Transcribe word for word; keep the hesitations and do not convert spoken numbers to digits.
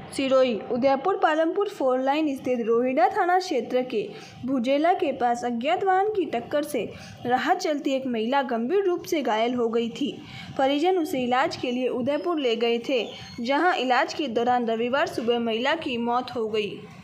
Sirohi Udaipur Palampur four lane स्थित रोहिड़ा थाना क्षेत्र के भुजेला के पास अज्ञात वाहन की टक्कर से राह चलती एक महिला गंभीर रूप से घायल हो गई थी। परिजन उसे इलाज के लिए उदयपुर ले गए थे, जहां इलाज के दौरान रविवार सुबह महिला की मौत हो गई।